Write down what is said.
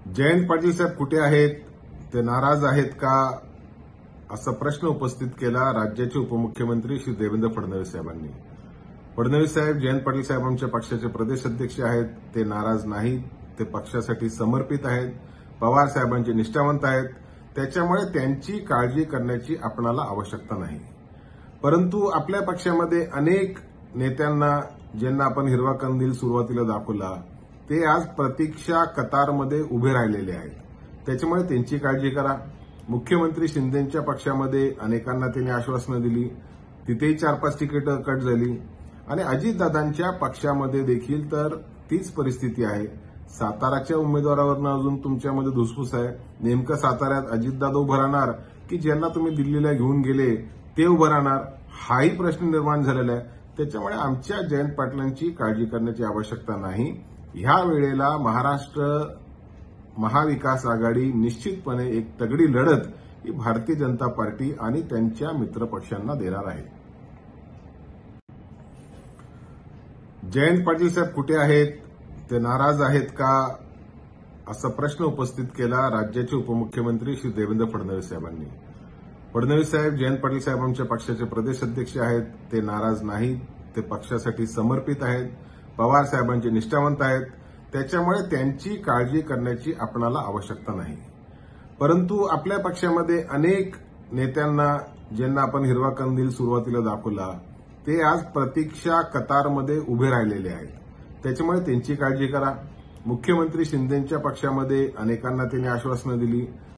जयंत पाटील साहेब कुठे आहेत? ते नाराज आहेत का? असा प्रश्न उपस्थित केला राज्याचे उपमुख्यमंत्री श्री देवेंद्र फडणवीस साहेबांनी. फडणवीस साहेब, जयंत पाटील साहेब आमच्या पक्षाचे प्रदेश अध्यक्ष आहेत. ते नाराज नाहीत. ते पक्षासाठी समर्पित आहेत. पवार साहेबांचे निष्ठावंत आहेत. त्याच्यामुळे त्यांची काळजी करण्याची आपणाला आवश्यकता नाही. परंतु आपल्या पक्षामध्ये अनेक नेत्यांना ज्यांना आपण हिरवा कंदील सुरुवातीला दाखवला ते आज प्रतीक्षा कतारमध्ये उभे राहिलेले आहेत. त्याच्यामुळे त्यांची काळजी करा. मुख्यमंत्री शिंदेंच्या पक्षामध्ये अनेकांना त्यांनी आश्वासनं दिली. तिथेही 4-5 तिकीटं कट झाली आणि अजितदादांच्या पक्षामध्ये देखील तर तीच परिस्थिती आहे. साताराच्या उमेदवारावरनं अजून तुमच्यामध्ये धुसफूस आहे. नेमकं साताऱ्यात अजितदादा उभं राहणार की ज्यांना तुम्ही दिल्लीला घेऊन गेले ते उभं राहणार, हाही प्रश्न निर्माण झालेला आहे. त्याच्यामुळे आमच्या जयंत पाटलांची काळजी करण्याची आवश्यकता नाही. ह्या वेळेला महाराष्ट्र महाविकास आघाडी निश्चितपणे एक तगडी लढत ही भारतीय जनता पार्टी आणि त्यांच्या मित्रपक्षांना देणार आहे. जयंत पाटील साहेब कुठे आहेत? ते नाराज आहेत का? असा प्रश्न उपस्थित केला राज्याचे उपमुख्यमंत्री श्री देवेंद्र फडणवीस साहेबांनी. फडणवीस साहेब, जयंत पाटील साहेब आमच्या पक्षाचे प्रदेश अध्यक्ष आहेत. ते नाराज नाहीत. ते पक्षासाठी समर्पित आहेत. पवार साहेबांचे निष्ठावंत आहेत. त्याच्यामुळे त्यांची काळजी करण्याची आपणाला आवश्यकता नाही. परंतु आपल्या पक्षामध्ये अनेक नेत्यांना ज्यांना आपण हिरवा कंदील सुरुवातीला दाखवला ते आज प्रतीक्षा कतारमध्ये उभे राहिलेले आहेत. त्याच्यामुळे त्यांची काळजी करा. मुख्यमंत्री शिंदेंच्या पक्षामध्ये अनेकांना त्यांनी आश्वासनं दिली.